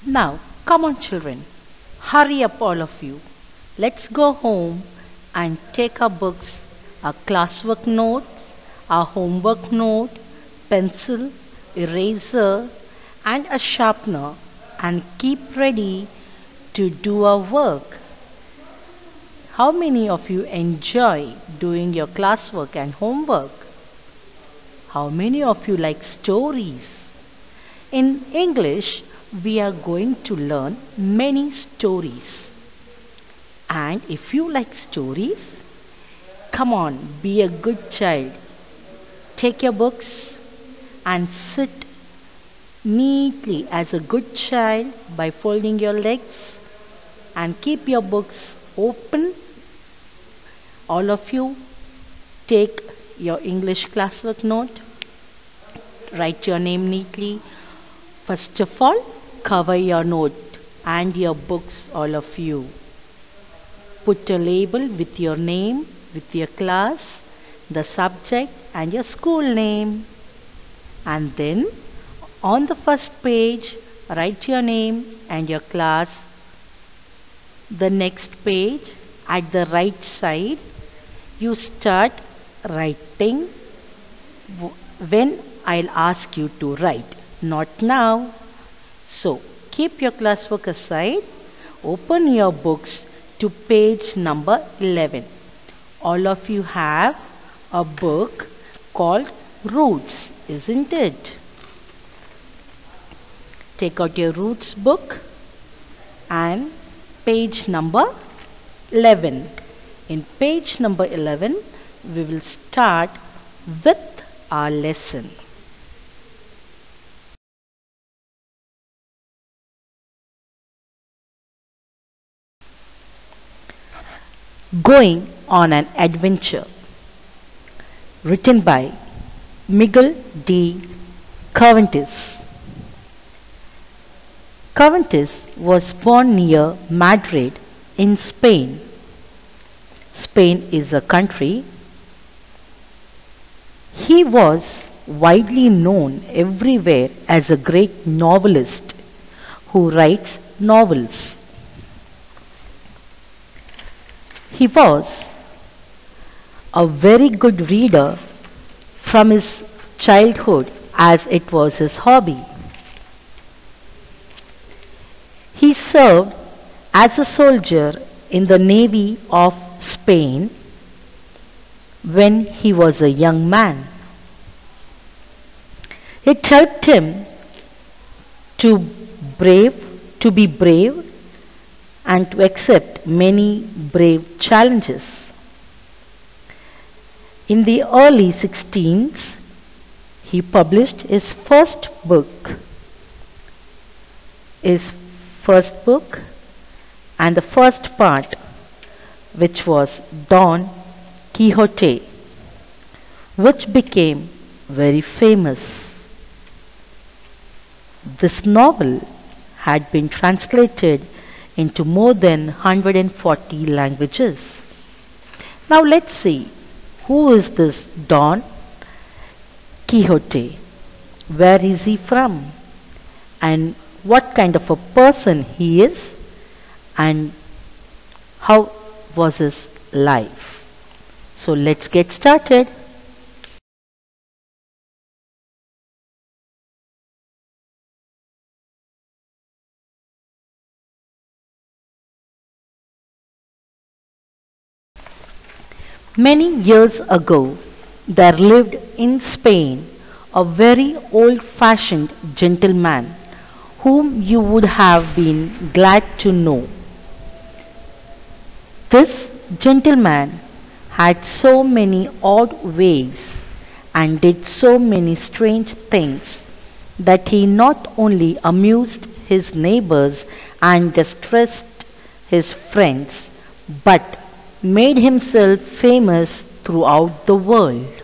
Now, come on children, hurry up all of you. Let's go home and take our books, our classwork notes, our homework note, pencil, eraser and a sharpener and keep ready to do our work. How many of you enjoy doing your classwork and homework? How many of you like stories? In English, we are going to learn many stories. And if you like stories, come on, be a good child. Take your books and sit neatly as a good child by folding your legs and keep your books open. All of you take your English classwork note, write your name neatly. First of all, cover your note and your books, all of you. Put a label with your name, with your class, the subject and your school name. And then on the first page, write your name and your class. The next page, at the right side, you start writing when I'll ask you to write, not now. So keep your classwork aside, open your books to page number 11. All of you have a book called Roots, isn't it? Take out your Roots book and page number 11. In page number 11, we will start with our lesson. Going on an Adventure, written by Miguel de Cervantes. Cervantes was born near Madrid in Spain. Spain is a country. He was widely known everywhere as a great novelist who writes novels. He was a very good reader from his childhood as it was his hobby. He served as a soldier in the Navy of Spain when he was a young man. It helped him to be brave and to accept many brave challenges. In the early 16s, he published his first book and the first part, which was Don Quixote, which became very famous. This novel had been translated into more than 140 languages. Now let's see, who is this Don Quixote? Where is he from? And what kind of a person he is? And how was his life? So let's get started. Many years ago, there lived in Spain a very old-fashioned gentleman whom you would have been glad to know. This gentleman had so many odd ways and did so many strange things that he not only amused his neighbors and distressed his friends, but made himself famous throughout the world.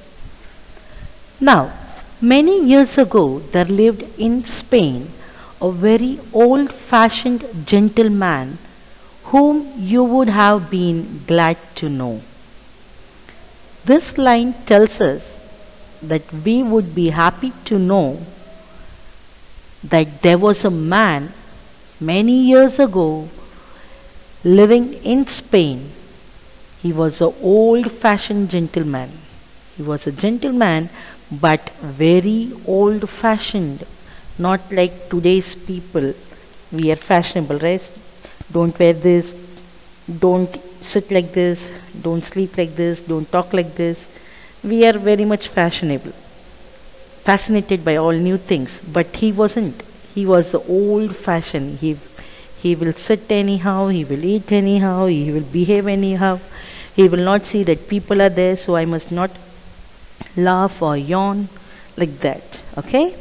Now, many years ago, there lived in Spain a very old-fashioned gentleman whom you would have been glad to know. This line tells us that we would be happy to know that there was a man many years ago, living in Spain. He was an old-fashioned gentleman. He was a gentleman, but very old-fashioned. Not like today's people. We are fashionable, right? Don't wear this, don't sit like this, don't sleep like this, don't talk like this. We are very much fashionable, fascinated by all new things. But he wasn't. He was the old-fashioned. He will sit anyhow, he will eat anyhow, he will behave anyhow. He will not see that people are there, so I must not laugh or yawn like that. Okay?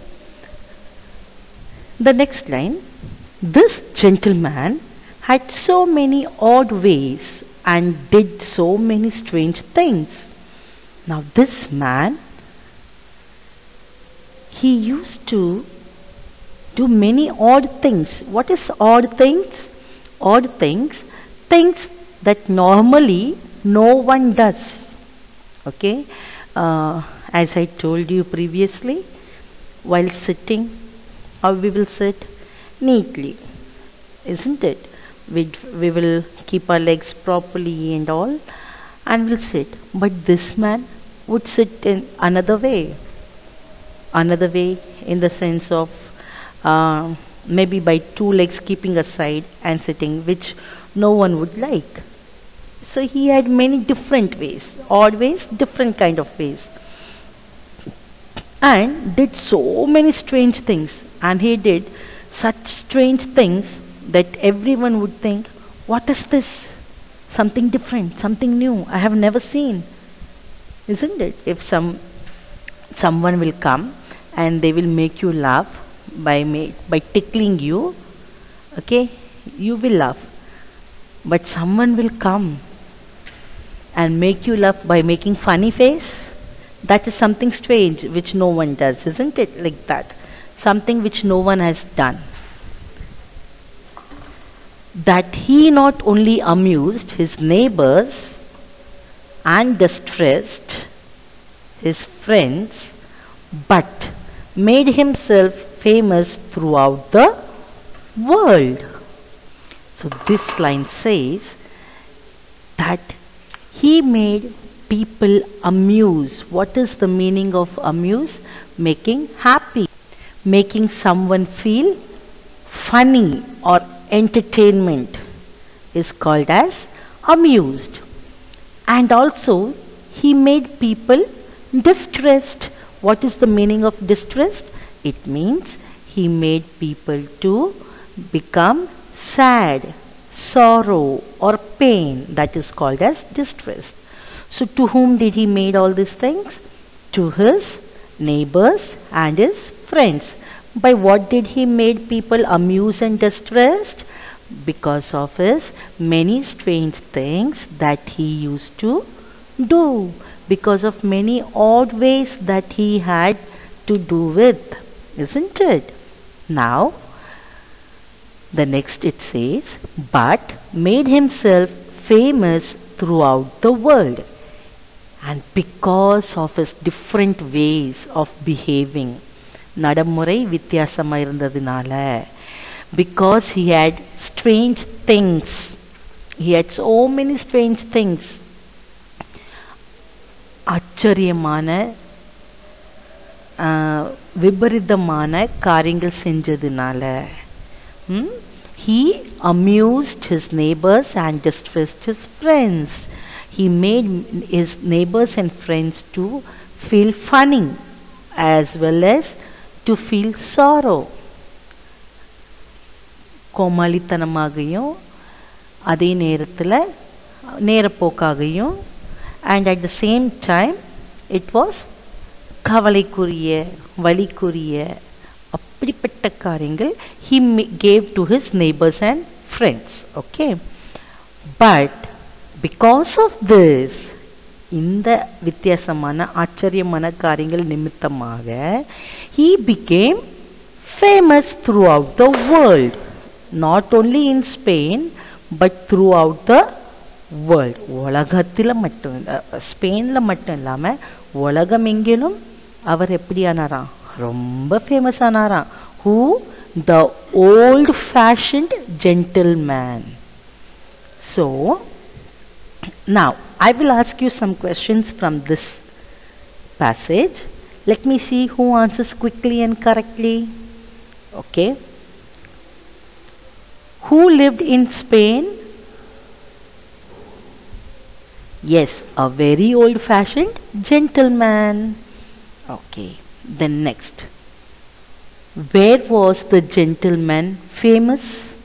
The next line. This gentleman had so many odd ways and did so many strange things. Now this man, he used to do many odd things. What is odd things? Odd things, things that normally no one does. Okay? As I told you previously, while sitting, how we will sit? Neatly, isn't it? We will keep our legs properly and all, and will sit. But this man would sit in another way in the sense of maybe by two legs keeping aside and sitting, which no one would like. So he had many different ways, odd ways, different kind of ways, and did so many strange things. And he did such strange things that everyone would think, what is this? Something different, something new, I have never seen. Isn't it? If someone will come and they will make you laugh by tickling you, okay, you will laugh. But someone will come and make you laugh by making funny face. That is something strange which no one does, isn't it? Like that. Something which no one has done. That he not only amused his neighbors and distressed his friends, but made himself famous throughout the world. So this line says that he made people amuse. What is the meaning of amuse? Making happy, making someone feel funny or entertainment is called as amused. And also he made people distressed. What is the meaning of distressed? It means he made people to become sad, sorrow or pain. That is called as distressed. So to whom did he made all these things? To his neighbors and his friends. By what did he made people amused and distressed? Because of his many strange things that he used to do. Because of many odd ways that he had to do with. Isn't it? Now, the next it says, but made himself famous throughout the world. And because of his different ways of behaving, நடைமுறை வித்தியாசமா இருந்ததுனால, because he had strange things, he had so many strange things, ஆச்சரியமான விபரீதமான காரியங்கள் செஞ்சதுனால, he amused his neighbors and distressed his friends. He made his neighbors and friends to feel funny as well as to feel sorrow. கோமாளித்தனமாகவும் அதே நேரத்தில் நேரப்போக்காகவும், and at the same time it was கவலைக்குரிய வலிக்குரிய அப்படிப்பட்ட காரியங்கள் he gave to his neighbors and friends. Okay, but because of this, இந்த வித்தியாசமான ஆச்சரியமான காரியங்கள் நிமித்தமாக he became famous throughout the world, not only in Spain but throughout the world. உலகத்தில் மட்டும், ஸ்பெயின்ல மட்டும் இல்லாம உலகம் எங்கிலும் அவர் எப்படி ஆனாராம்? ரொம்ப ஃபேமஸ் ஆனாராம். Who? the old-fashioned gentleman. So, now I will ask you some questions from this passage. Let me see who answers quickly and correctly. Okay. Who lived in Spain? Yes, a very old-fashioned gentleman. Okay. Then next. Where was the gentleman famous?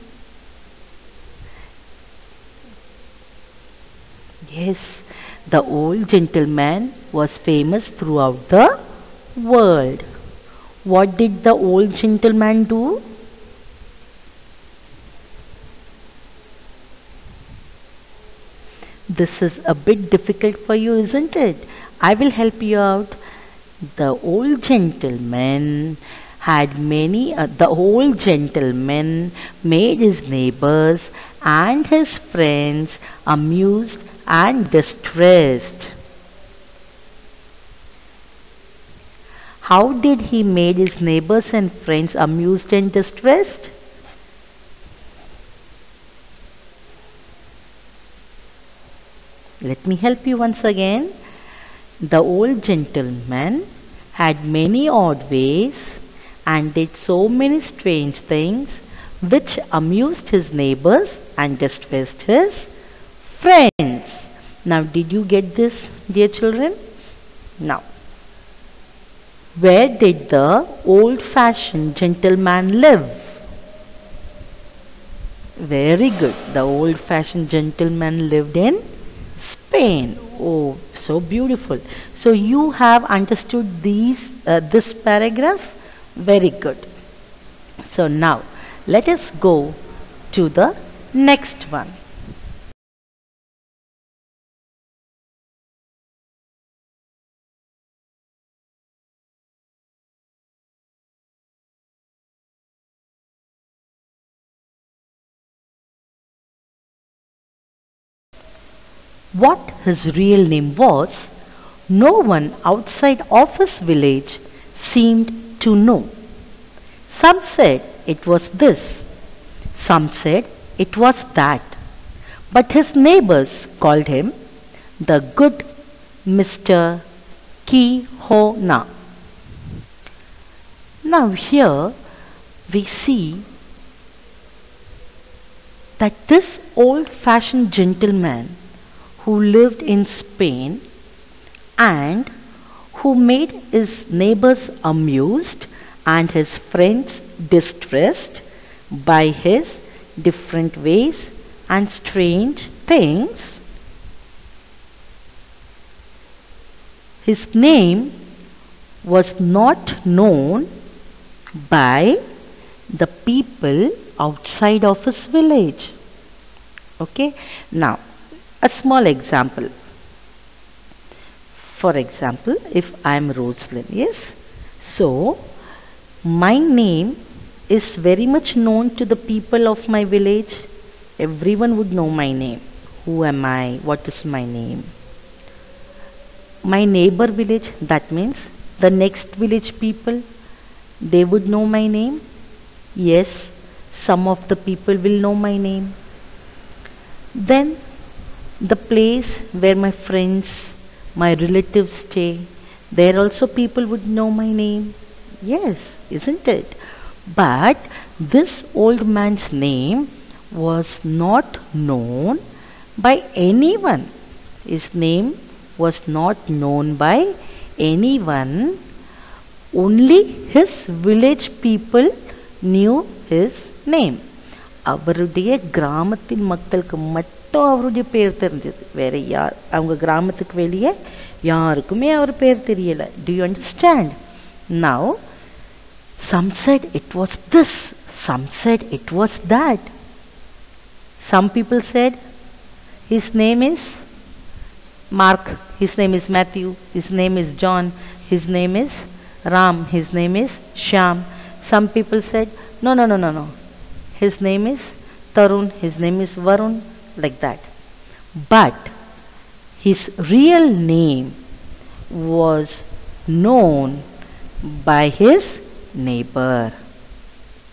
Yes, the old gentleman was famous throughout the world. What did the old gentleman do? This is a bit difficult for you, isn't it? I will help you out. The old gentleman made his neighbors and his friends amused and distressed. How did he made his neighbors and friends amused and distressed? Let me help you once again. The old gentleman had many odd ways and did so many strange things which amused his neighbors and distressed his friends. Now, did you get this, dear children? Now, where did the old-fashioned gentleman live? Very good. The old-fashioned gentleman lived in Spain. Oh, so beautiful. So you have understood this paragraph? Very good. So now let us go to the next one. What his real name was, no one outside of his village seemed to know. Some said it was this, some said it was that, but his neighbors called him the good Mr. Quixona. Now here we see that this old-fashioned gentleman who lived in Spain and who made his neighbors amused and his friends distressed by his different ways and strange things. His name was not known by the people outside of his village. Okay, now a small example. For example, if I am Roslyn, yes, so my name is very much known to the people of my village. Everyone would know my name. Who am I? What is my name? My neighbor village, that means the next village people, they would know my name. Yes, some of the people will know my name. Then the place where my friends, my relatives stay, there also people would know my name. Yes, isn't it? But this old man's name was not known by anyone. His name was not known by anyone. Only his village people knew his name. அவருடைய கிராமத்தின் மக்களுக்கு மட்டும் அவருடைய பேர் தெரிஞ்சது. வேற யார் அவங்க கிராமத்துக்கு வெளியே யாருக்குமே அவர் பேர் தெரியல. Do you understand? Now, some said it was this, some said it was that. Some people said his name is Mark, his name is Matthew, his name is John, his name is Ram, his name is Shyam. Some people said no, his name is Tarun, his name is Varun, like that. But his real name was known by his neighbor.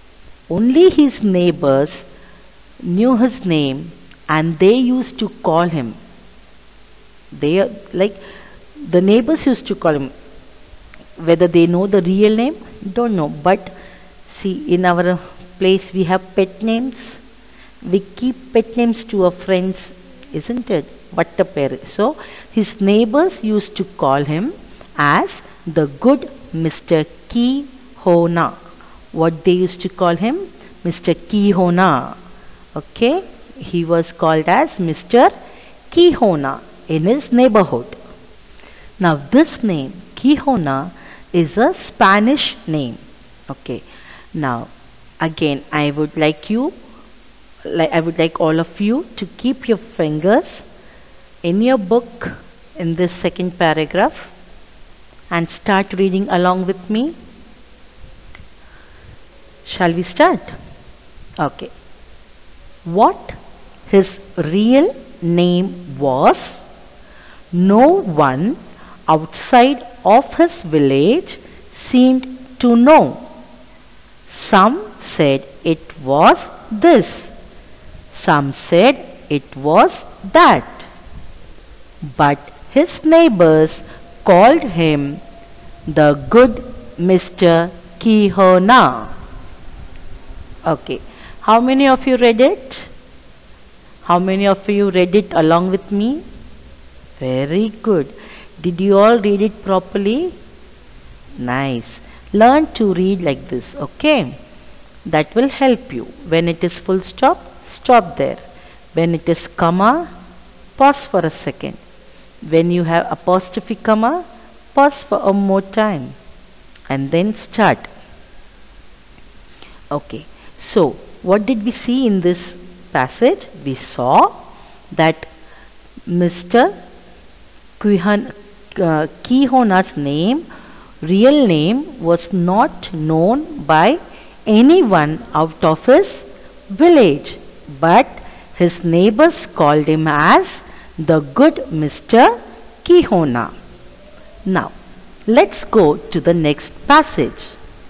Only his neighbors knew his name and they used to call him. They like the neighbors used to call him. Whether they know the real name, don't know. But see, in our place we have pet names. We keep pet names to our friends, isn't it? Vattapperu. So his neighbors used to call him as the good Mr. Kihona. What they used to call him? Mr. Kihona. Okay, he was called as Mr. Kihona in his neighborhood. Now this name Kihona is a Spanish name. Okay, now again I would like all of you to keep your fingers in your book in this second paragraph and start reading along with me. Shall we start? Okay. What his real name was, no one outside of his village seemed to know. Some said it was this, some said it was that, but his neighbors called him the good Mr. Kihona. Okay, how many of you read it? How many of you read it along with me? Very good. Did you all read it properly? Nice. Learn to read like this, okay? That will help you. When it is full stop, stop there. When it is comma, pause for a second. When you have apostrophe comma, pause for a more time and then start. Okay, so what did we see in this passage? We saw that Mr. Kihona's real name was not known by anyone out of his village, but his neighbors called him as the good Mr. Kihona. Now, let's go to the next passage.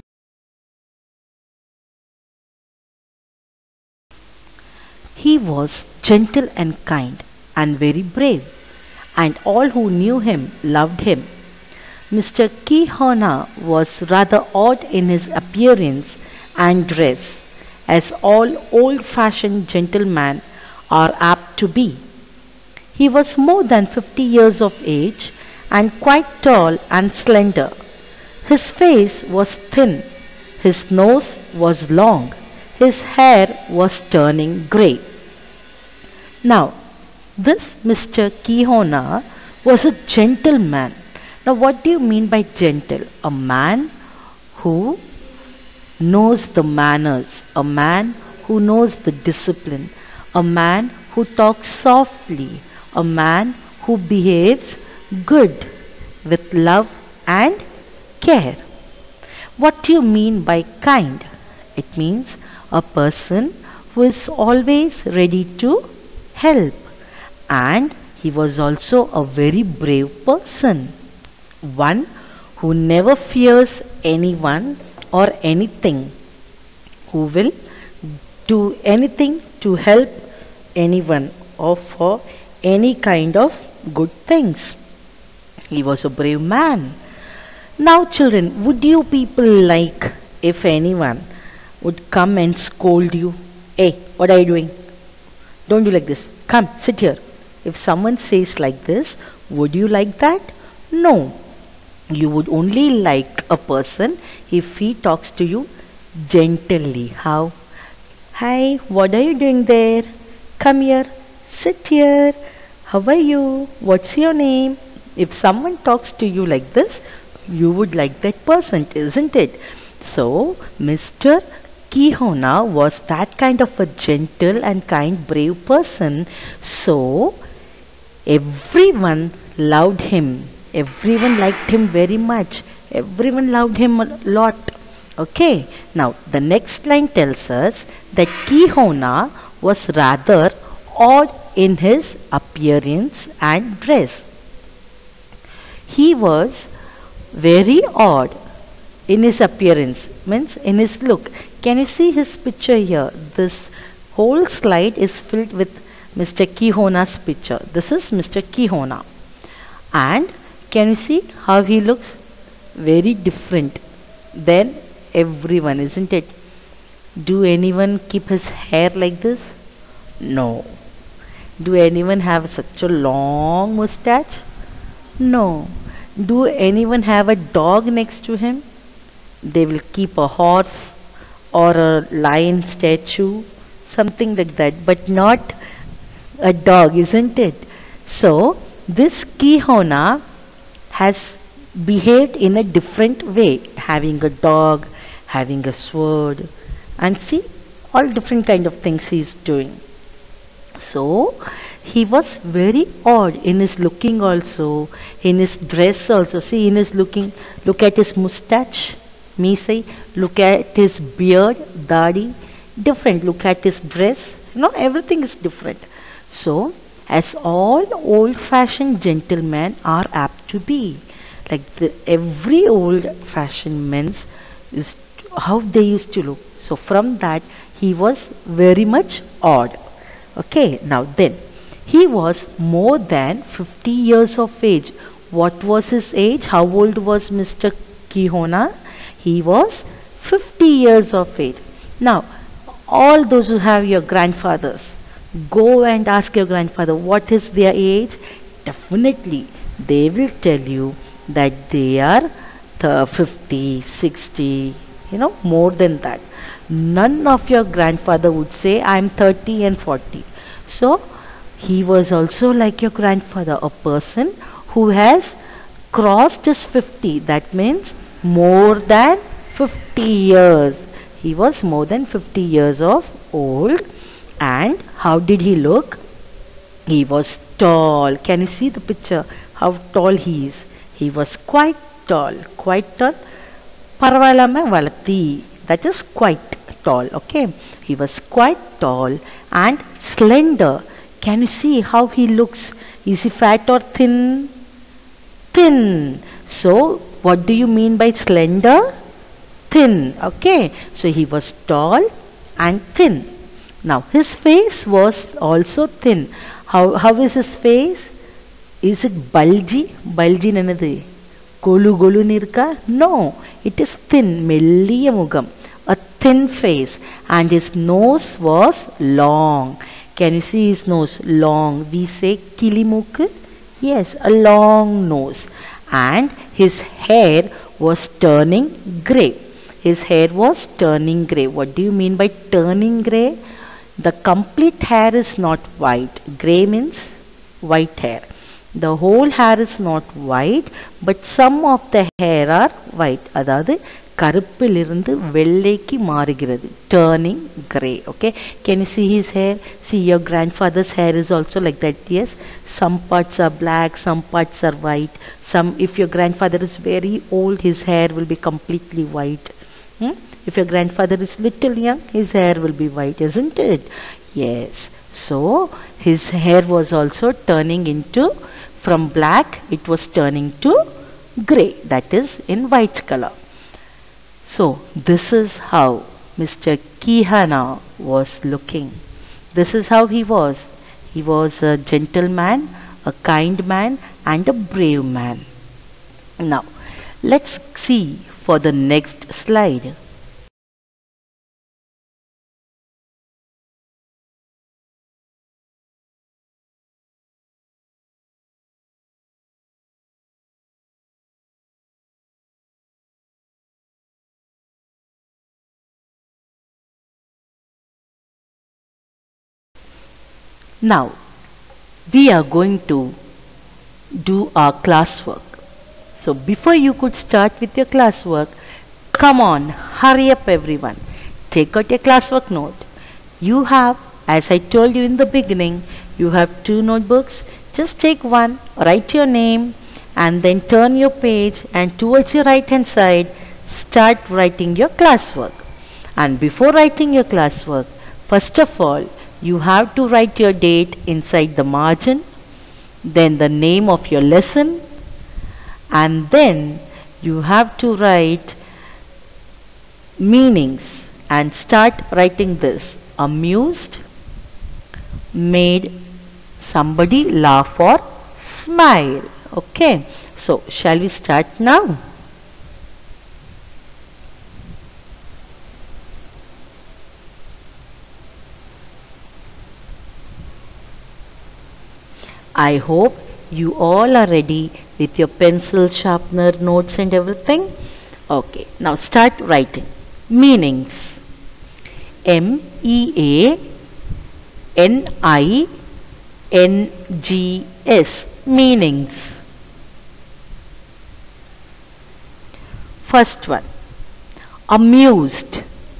He was gentle and kind and very brave, and all who knew him loved him. Mr. Kihona was rather odd in his appearance and dress, as all old-fashioned gentlemen are apt to be. He was more than 50 years of age and quite tall and slender. His face was thin, his nose was long, his hair was turning grey. Now, this Mr. Kihona was a gentleman. Now, what do you mean by gentle? A man who knows the manners, a man who knows the discipline, a man who talks softly, a man who behaves good with love and care. What do you mean by kind? It means a person who is always ready to help, and he was also a very brave person, one who never fears anyone or anything, who will do anything to help anyone or for any kind of good things. He was a brave man. Now children, would you people like if anyone would come and scold you? Hey, what are you doing? Don't do like this. Come, sit here. If someone says like this, would you like that? No. You would only like a person if he talks to you gently. How? Hi, what are you doing there? Come here. Sit here. How are you? What's your name? If someone talks to you like this, you would like that person, isn't it? So, Mr. Kihona was that kind of a gentle and kind, brave person. So, everyone loved him. Everyone liked him very much. Everyone loved him a lot. Okay. Now, the next line tells us that Kihona was rather odd in his appearance and dress. He was very odd in his appearance. means in his look. Can you see his picture here? This whole slide is filled with Mr. Kihona's picture. This is Mr. Kihona. And can you see how he looks? Very different than everyone, isn't it? Do anyone keep his hair like this? No. Do anyone have such a long mustache? No. Do anyone have a dog next to him? They will keep a horse or a lion statue, something like that, but not a dog, isn't it? So this Kihona has behaved in a different way, having a dog, having a sword, and see all different kind of things he is doing. So he was very odd in his looking also, in his dress also. See, in his looking, look at his mustache, meesai, look at his beard, dadi, different. Look at his dress, everything is different. So as all old-fashioned gentlemen are apt to be, like every old-fashioned men is how they used to look. So from that he was very much odd. Okay, now then, he was more than 50 years of age. What was his age? How old was Mr. Kihona? He was 50 years of age. Now, all those who have your grandfathers, go and ask your grandfather what is their age. Definitely, they will tell you that they are 50, 60, more than that. None of your grandfather would say I am 30 and 40. So he was also like your grandfather, a person who has crossed his 50. That means more than 50 years. He was more than 50 years of old. And how did he look? He was tall. Can you see the picture? How tall he is? He was quite tall. Quite tall. Parvalama valati. That is quite tall. Okay. He was quite tall and slender. Can you see how he looks? Is he fat or thin? Thin. So what do you mean by slender? Thin. Okay. So he was tall and thin. Now his face was also thin. How is his face? Is it bulgy? Bulgy nanadu? Golu golu nirka? No. It is thin. Melliya mugam. A thin face. And his nose was long. Can you see his nose? Long. We say kilimuk. Yes, a long nose. And his hair was turning grey. His hair was turning grey. What do you mean by turning grey? The complete hair is not white. Grey means white hair. The whole hair is not white, but some of the hair are white. அதாவது கருப்பிலிருந்து வெள்ளைக்கு மாறுகிறது. Turning grey. Okay. Can you see his hair? See, your grandfather's hair is also like that. Yes. Some parts are black, some parts are white. If your grandfather is very old, his hair will be completely white. If your grandfather is little young, his hair will be white, isn't it? Yes. So his hair was also turning into, from black it was turning to grey, that is in white color. So this is how Mr. Kihona was looking. This is how he was. He was a gentleman, a kind man, and a brave man. Now let's see for the next slide. Now we are going to do our classwork. So before you could start with your classwork, come on, hurry up everyone. Take out your classwork note. You have, as I told you in the beginning, you have 2 notebooks. Just take one, write your name, and then turn your page, and towards your right hand side start writing your classwork. And before writing your classwork, first of all, you have to write your date inside the margin, then the name of your lesson, and then you have to write meanings and start writing this. Amused, made somebody laugh or smile. Okay, so shall we start now? I hope you all are ready with your pencil, sharpener, notes and everything. Okay, now start writing. Meanings. MEANINGS. Meanings. First one. Amused.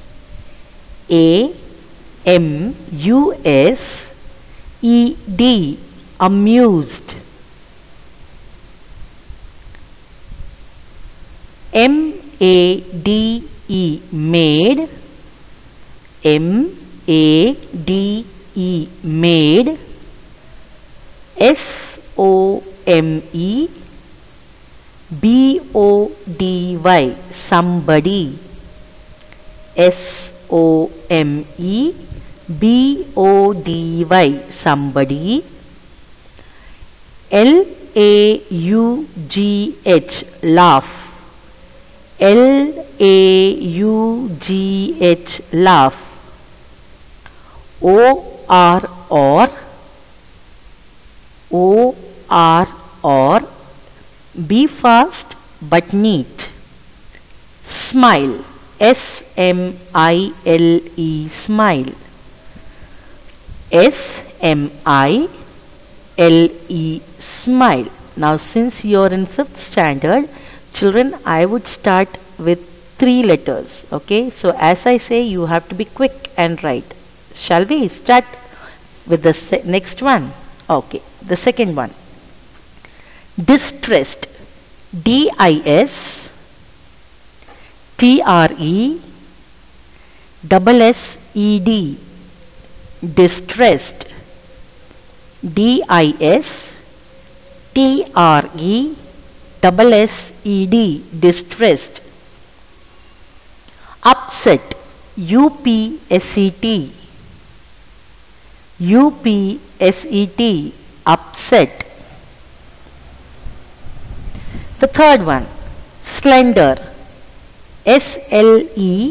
AMUSED. Amused. MADE. Made. MADE. Made. SOME. BODY. Somebody. SOME. BODY. Somebody. LAUGH. Laugh. LAUGH. Laugh. OR. Be fast but neat. Smile. SMILE. Smile. SMILE. Smile. Now since you are in 5th standard, children, I would start with 3 letters. Okay, so as I say, you have to be quick and write. Shall we start with the next one? Okay, the second one. Distressed. DISTRESSED. Distressed. DISTRESSED. Distressed. Upset. UPSET. UPSET. Upset. The third one. Slender. SLENDER.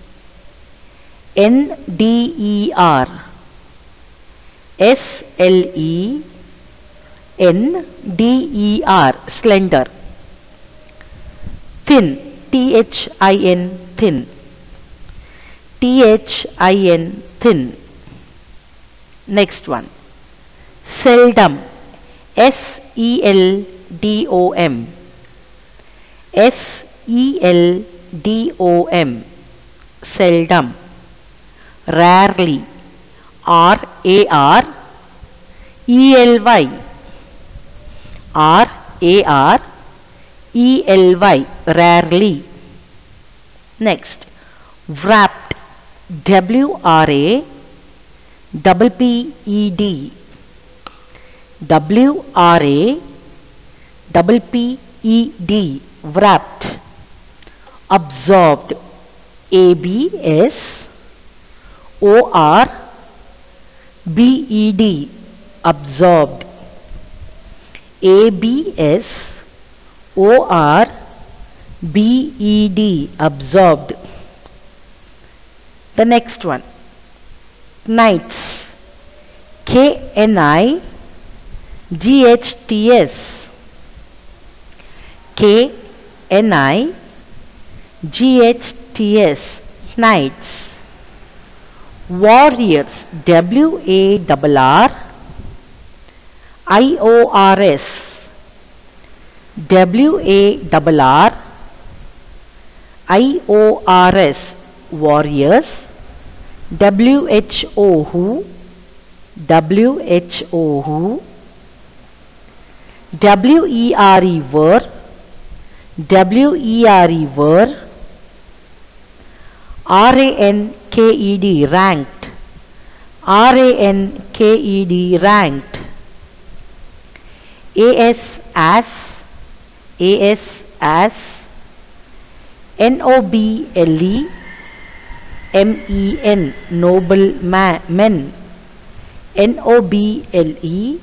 SLENDER. Slender. Thin. THIN. Thin. THIN. Thin. Next one. Seldom. SELDOM. SELDOM. Seldom. Rarely. RARELY. RARELY. Rarely. Next. Wrapped. WRAPPED. WRAPPED. Wrapped. Absorbed. ABSORBED. Absorbed. ABSORBED. Absorbed. The next one. Knights. KNIGHTS. KNIGHTS. Knights. Warriors. WARRIORS. WARRIORS. Warriors. WHO. WERE. Were. WERE. RANKED. Ranked. RANKED. Ranked. AS. NOBLE. men, noble men. noble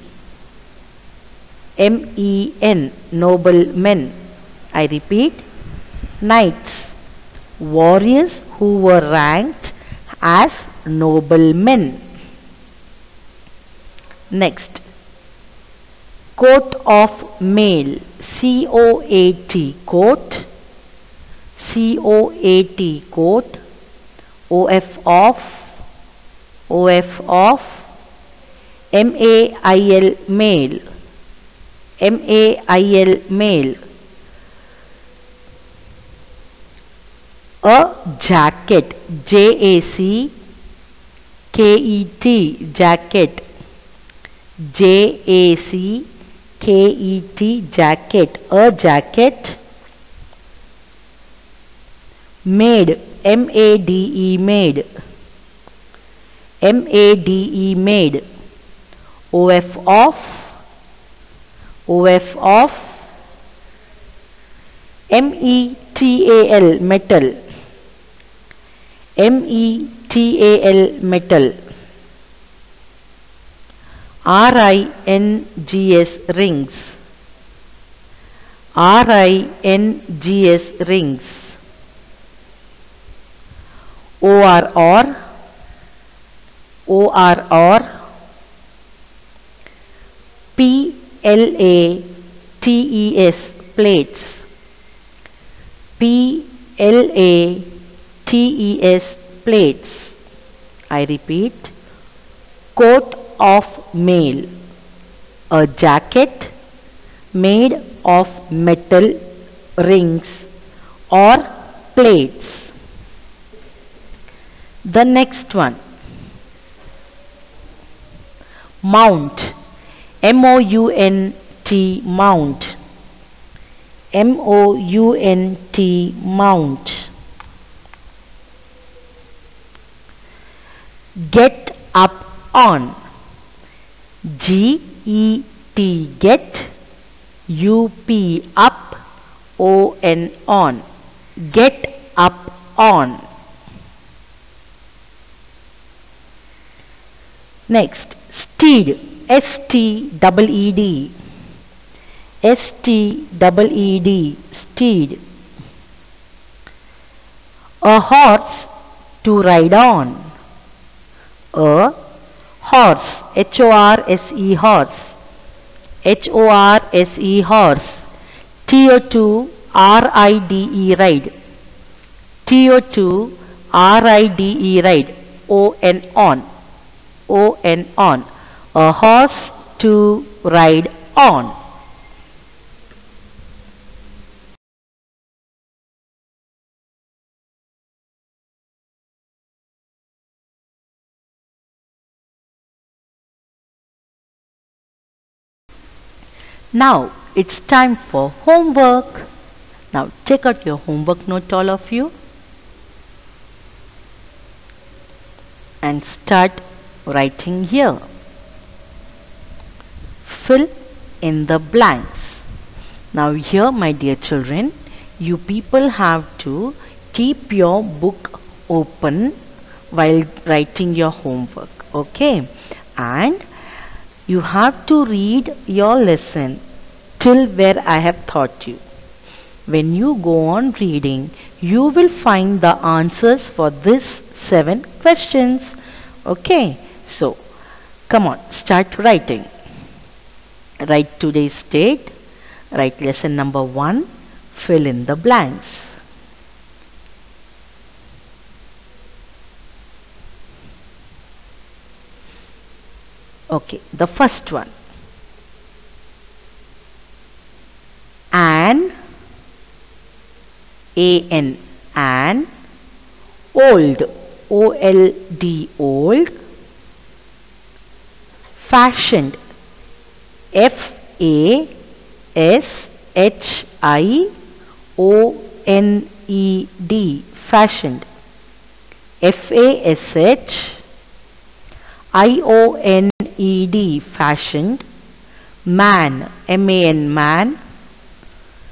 men, noble men. I repeat, knights, warriors who were ranked as noblemen. Next, coat of mail, coat, coat, coat, coat, of, mail, mail, mail, mail. A jacket, jacket, jacket, jacket, jacket, a jacket. Made, made, made, made, made. Of, metal, metal, metal, metal. rings, rings, rings, rings. or, plates, plates, plates, plates. I repeat, coat of mail, a jacket made of metal rings or plates. The next one, mount, mount, mount, mount, mount. Get up on, get, get, up, on, get up on. Next, steed, steed, steed, steed. A horse to ride on, a horse, horse, horse, horse, horse. TO2 RIDE, ride, TO2 RIDE, ride, on, on, a horse to ride on. Now it's time for homework. Now check out your homework note, all of you, and start writing here. Fill in the blanks. Now here, my dear children, you people have to keep your book open while writing your homework, okay? And you have to read your lesson till where I have taught you. When you go on reading, you will find the answers for these 7 questions. Okay, so come on, start writing. Write today's date, write lesson number 1, fill in the blanks. Okay, the first one. An, an, old, OLD, old, fashioned, FASHIONED, fashioned, FASHIONED, fashioned, man, MAN, man,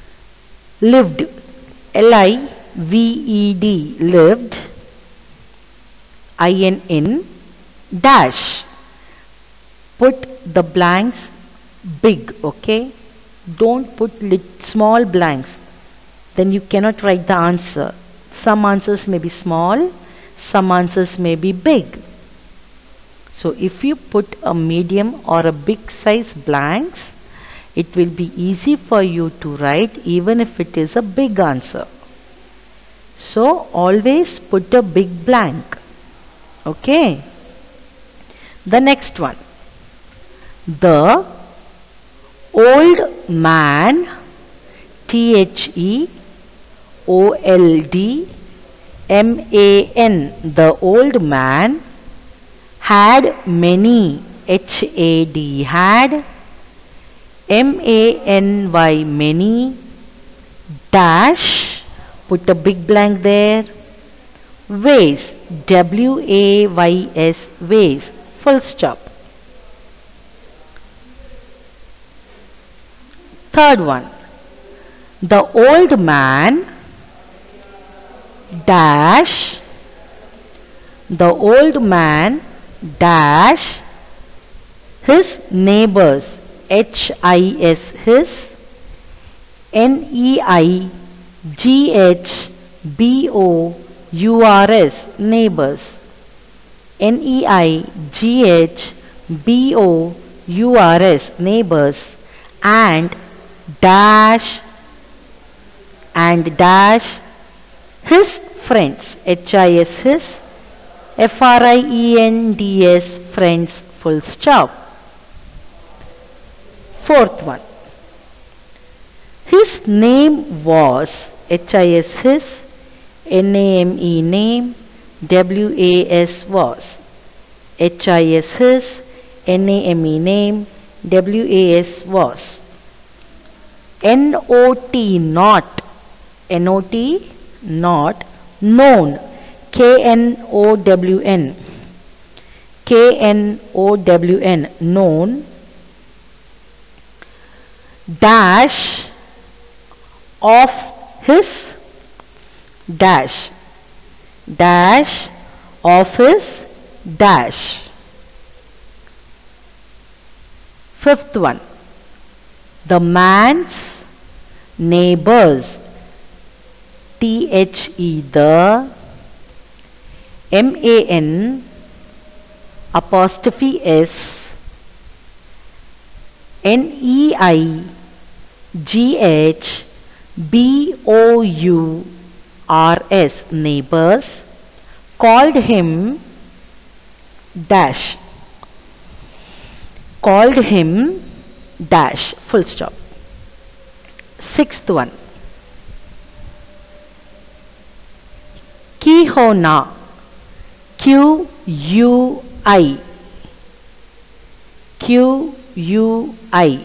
lived, LIVED, lived, in dash. Put the blanks big, okay? Don't put small blanks. Then you cannot write the answer. Some answers may be small, some answers may be big. So if you put a medium or a big size blanks, it will be easy for you to write even if it is a big answer. So always put a big blank. Okay. The next one. The old man, THEOLDMAN, the old man had many, HAD, had, MANY, many, dash, put a big blank there, ways, WAYS, ways, full stop. Third one. The old man dash, the old man dash his neighbors, HIS, his, NEIGHBOURS, neighbors, NEIGHBOURS, neighbors, and dash his friends, HIS, his, FRIENDS, friends, full stop. Fourth one. His name was, HIS, his, NAME, name, WAS, was, HIS, his, NAME, name, WAS, was. NOT, not, NOT, not, known, KNOWN, KNOWN, known, dash of his, dash of his, dash. Fifth one. The man's neighbors, THE, the, MAN, apostrophe S, NEIGHBOURS, neighbors, called him, dash, called him, dash, full stop. Sixth one. Kihona, QUI, QUI,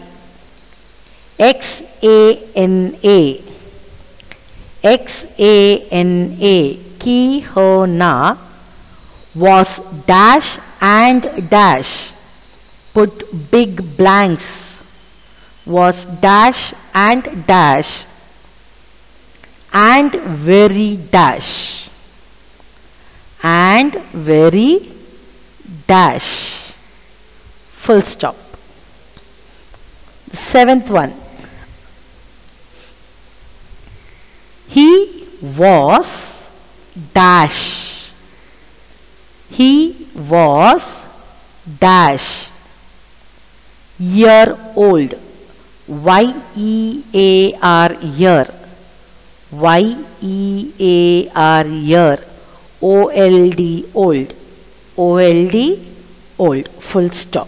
XANA, Kihona, was dash and dash, put big blanks, was dash and very dash, and very dash, full stop. The seventh one. He was dash, he was dash, year old, YEAR, year, YEAR, year, OLD, old, OLD, old, full stop.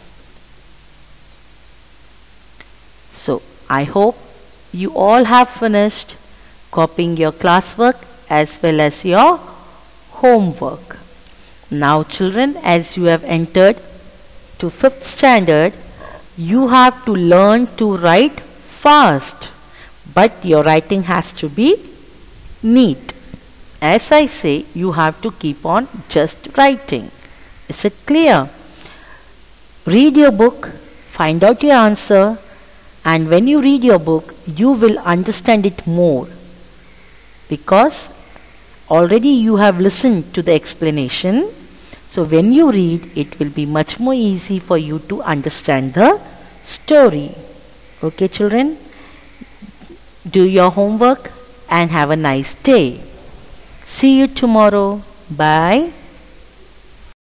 So I hope you all have finished copying your classwork as well as your homework. Now children, as you have entered to 5th standard, you have to learn to write fast, but your writing has to be neat. As I say, you have to keep on just writing. Is it clear? Read your book, find out your answer, and when you read your book, you will understand it more, because Already you have listened to the explanation. So when you read, it will be much more easy for you to understand the story. Okay, children? Do your homework and have a nice day. See you tomorrow. Bye.